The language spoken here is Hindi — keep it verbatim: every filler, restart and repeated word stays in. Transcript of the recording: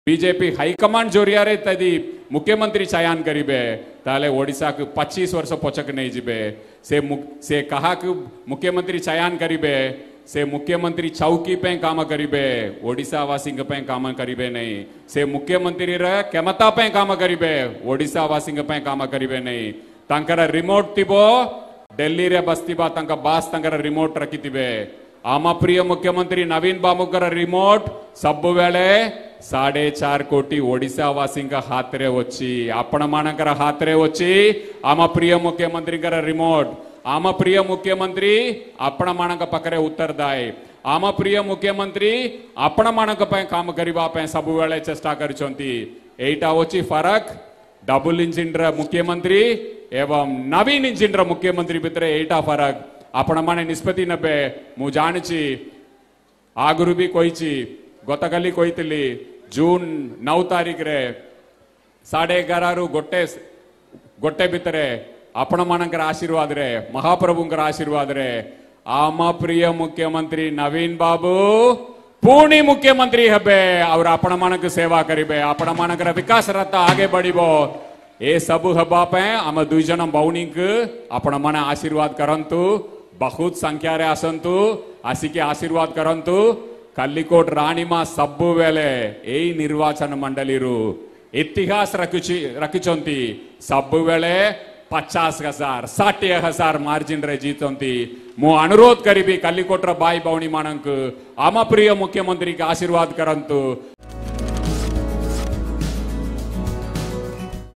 बीजेपी हाईकमांड जोरियारे तदी मुख्यमंत्री चयन करिबे ताले ओडिशा को पच्चीस वर्ष पचक नहीं जिबे से से कहा कि मुख्यमंत्री चयन करिबे से मुख्यमंत्री चौकी पे काम करिबे ओडिशा वासी पे काम करिबे नहीं से मुख्यमंत्री रे क्षमता पे काम करिबे ओडिशा वासी पे काम करिबे नहीं तंकर रिमोट तिबो दिल्ली रे बस्तिबा तंक बास तंकर रिमोट रखितिबे आम प्रिय मुख्यमंत्री नवीन बाबूकर रिमोट सब वेले साढ़े चार कोटी ओडिशा वासी हाथ रे वच्ची आपण मानकर हाथ रे वच्ची आम प्रिय मुख्यमंत्री रिमोट आम प्रिय मुख्यमंत्री आपण मानक पाखरे उत्तरदायी आम प्रिय मुख्यमंत्री आपण मानक पे काम करिबा पे सब वेले चेष्टा करछंती एटा वच्ची फरक डबल इंजिन रे मुख्यमंत्री एवं नवीन इंजिन रे मुख्यमंत्री भितर एटा फरक आपण माने निष्पत्ति नेबे मु जानिछि आगुरु भी कहिछि गतकाली कहितली जून नौ तारीख रे साढ़े एगार रु गोटे गोटे भितर आपण मानकर आशीर्वाद रे महाप्रभुंकर आशीर्वाद रे आम प्रिय मुख्यमंत्री नवीन बाबू पुणी मुख्यमंत्री हेबे और आपण मानक सेवा करिबे आपण मानकर विकास रथ आगे बढ़िबो ए सब हबा पे आम दुई जन भौणी आपण माने आशीर्वाद करंतु बहुत संख्या रे आसंतु आसिके आशीर्वाद करंतु कल्लिकोट राणीमा सबु वेले एई निर्वाचन मंडली रु इतिहास रखुची रखिचंती सबु वेले पचास हजार षाठी हजार मार्जिन रे जीतंती मु अनुरोध करिबी कल्लिकोट रा बाई भौणी मानक आम प्रिय मुख्यमंत्री के आशीर्वाद करंतु।